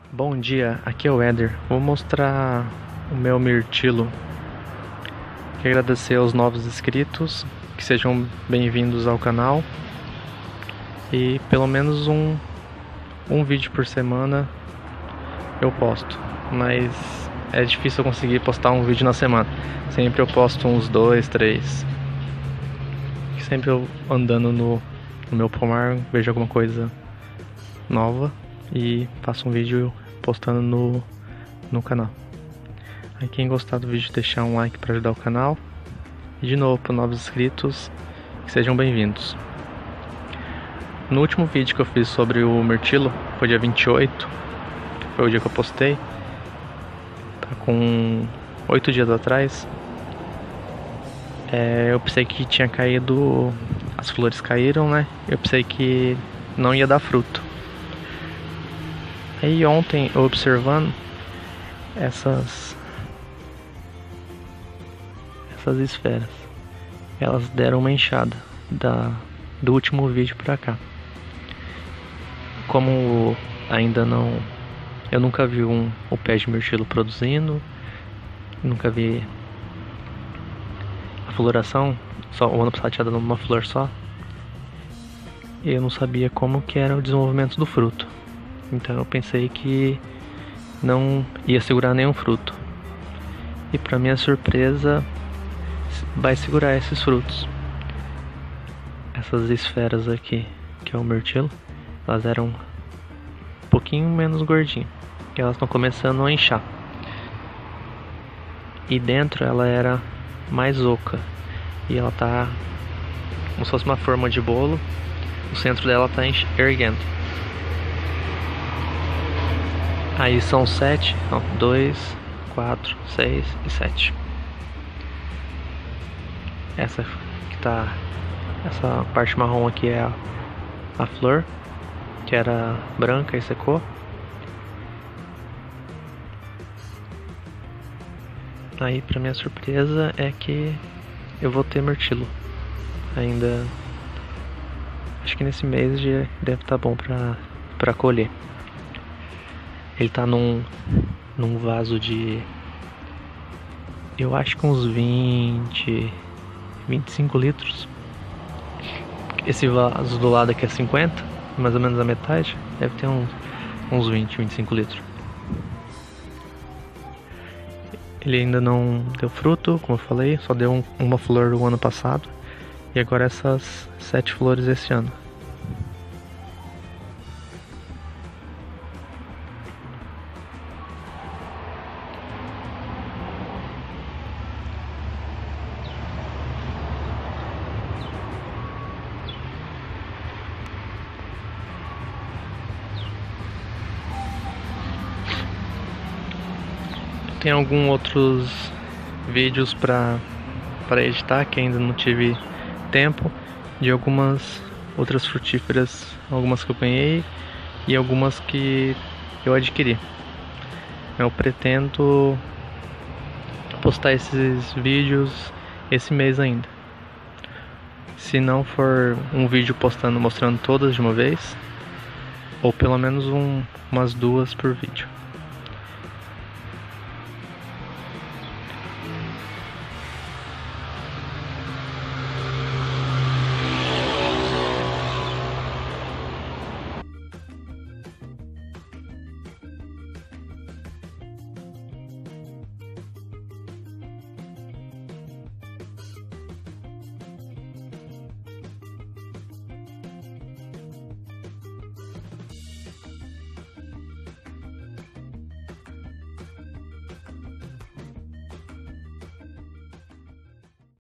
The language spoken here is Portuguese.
Bom dia, aqui é o Éder. Vou mostrar o meu mirtilo. Quero agradecer aos novos inscritos, que sejam bem-vindos ao canal. E pelo menos um vídeo por semana eu posto, mas é difícil eu conseguir postar um vídeo na semana. Sempre eu posto uns 2, 3. Sempre eu andando no meu pomar, vejo alguma coisa nova e faço um vídeo postando no canal. Aí quem gostar do vídeo, deixar um like para ajudar o canal. E de novo, para novos inscritos, que sejam bem-vindos. No último vídeo que eu fiz sobre o mirtilo, foi dia 28, foi o dia que eu postei, tá com 8 dias atrás. Eu pensei que tinha caído, as flores caíram, né? Eu pensei que não ia dar fruto. Aí ontem, eu observando essas esferas, elas deram uma inchada do último vídeo pra cá. Como ainda não, eu nunca vi o pé de mirtilo produzindo, nunca vi a floração, só o ano passado tinha dado uma flor só, e eu não sabia como que era o desenvolvimento do fruto. Então eu pensei que não ia segurar nenhum fruto. E para minha surpresa, vai segurar esses frutos. Essas esferas aqui, que é o mirtilo, elas eram um pouquinho menos gordinhas. E elas estão começando a inchar. E dentro ela era mais oca. E ela tá como se fosse uma forma de bolo. O centro dela tá erguendo. Aí são 7, 2, 4, 6 e 7. Essa parte marrom aqui é a flor, que era branca e secou. Aí, pra minha surpresa, é que eu vou ter mirtilo ainda. Acho que nesse mês já deve estar bom pra colher. Ele tá num vaso de, eu acho que uns 25 litros. Esse vaso do lado aqui é 50, mais ou menos a metade. Deve ter uns 25 litros. Ele ainda não deu fruto, como eu falei, só deu uma flor no ano passado. E agora essas 7 flores esse ano. Tem alguns outros vídeos para editar que ainda não tive tempo, de algumas outras frutíferas, algumas que eu ganhei e algumas que eu adquiri. Eu pretendo postar esses vídeos esse mês ainda. Se não for um vídeo mostrando todas de uma vez, ou pelo menos umas 2 por vídeo.